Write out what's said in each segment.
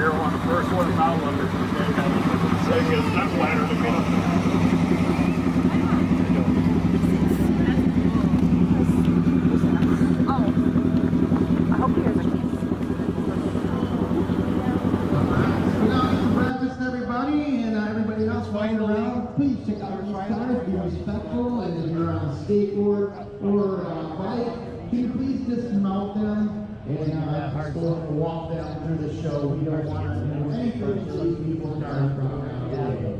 Carol on the first one, now one is that's ladder to get up. Please check out these cars, be respectful, and if you're on a skateboard or a bike, can you please dismount them and go and walk them through the show. We don't want to do anything to these people starting from now.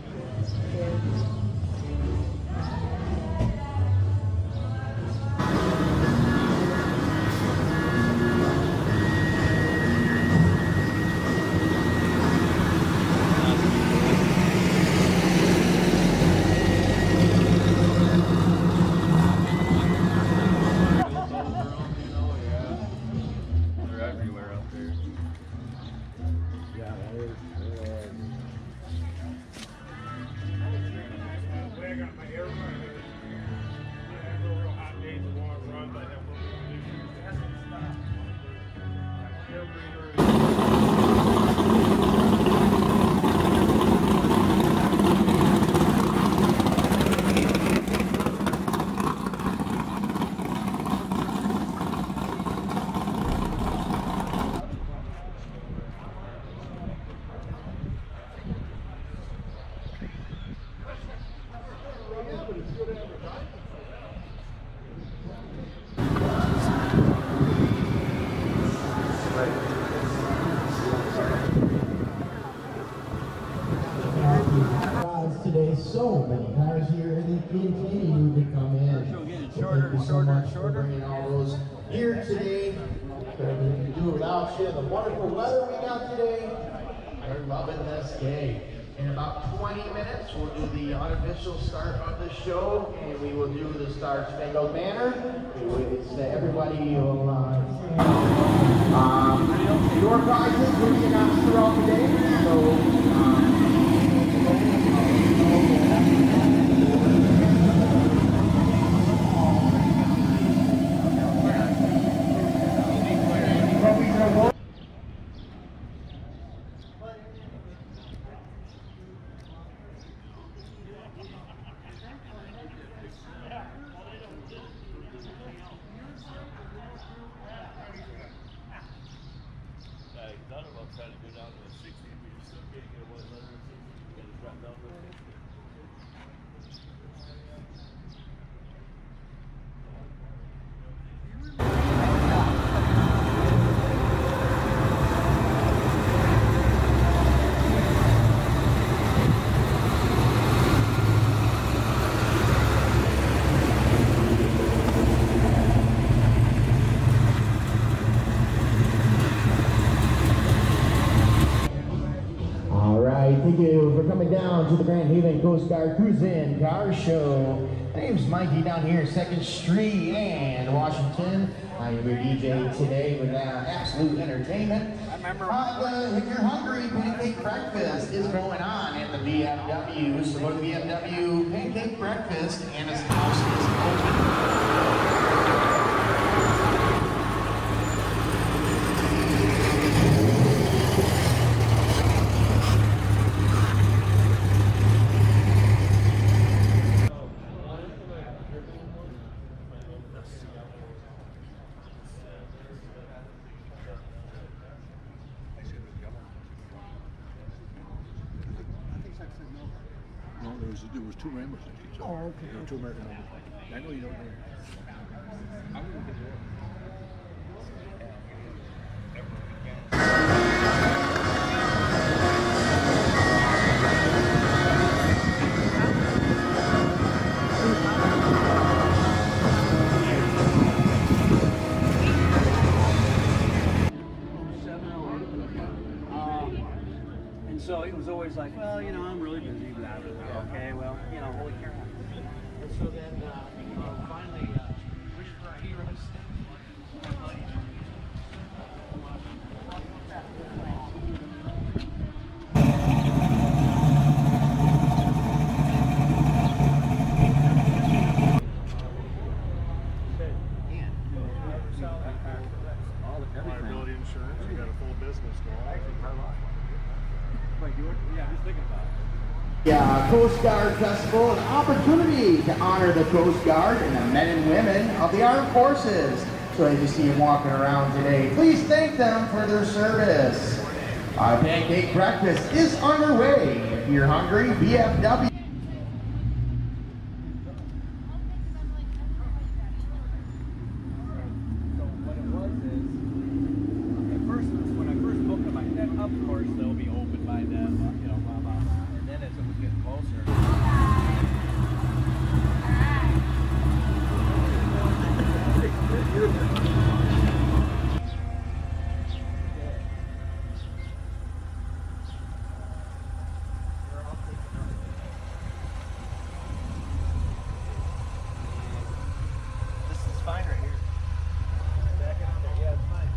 Today, so many cars here, and they continue to come in. Shorter, Thank you so much for bringing all those here today. Couldn't do it without you. The wonderful weather we got today. We're loving this day. In about 20 minutes, we'll do the unofficial start of the show, and we will do the Star Spangled Banner. It's everybody will your prizes will be announced throughout the day. So. Trying to go down to a 60, but you still can't get a white letter. You gotta drop down to a 50. Thank you for coming down to the Grand Haven Coast Guard Cruise-In Car Show. My name's Mikey down here, 2nd Street and Washington. I am your DJ today with Absolute Entertainment. If you're hungry, Pancake Breakfast is going on at the VFW. So go to the VFW Pancake Breakfast, and its house is open. No, there was 2 Rambos in each other. Oh, okay. There were 2 American Rambos. I know you don't know. I'm going to get there. So he was always like, well, you know, I'm really busy. Blah, blah, blah. Okay, well, you know, holy cow. And so then finally, wish for our heroes. All the liability insurance. We got a full business going. Wait, yeah, I'm just thinking about it. Yeah, Coast Guard Festival, an opportunity to honor the Coast Guard and the men and women of the armed forces. So as you see them walking around today, please thank them for their service. Pancake breakfast is underway. If you're hungry, BFW. So what it was is, at first, when I first booked them, I said, of course they'll be open by then, you know, blah, blah, blah. And then as it was getting closer. This is fine right here. Back it on there. Yeah, it's fine.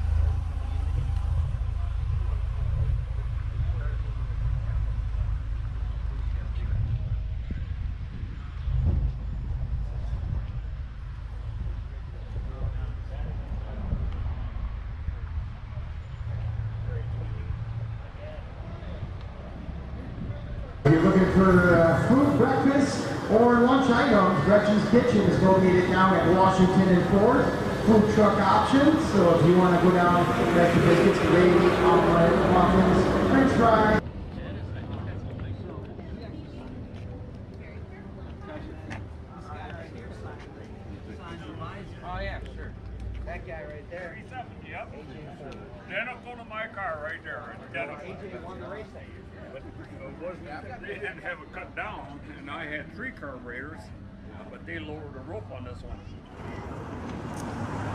If you're looking for food, breakfast, or lunch items, Gretchen's Kitchen is located down at Washington and 4th. Food truck options, so if you want to go down, Gretchen biscuits, gravy, omelet, muffins, french fries. Oh yeah, sure. That guy right there. 37, yep. Identical to my car right there. Identical. AJ won the race that year. But it wasn't, they didn't have it cut down, and I had 3 carburetors, but they lowered the rope on this one.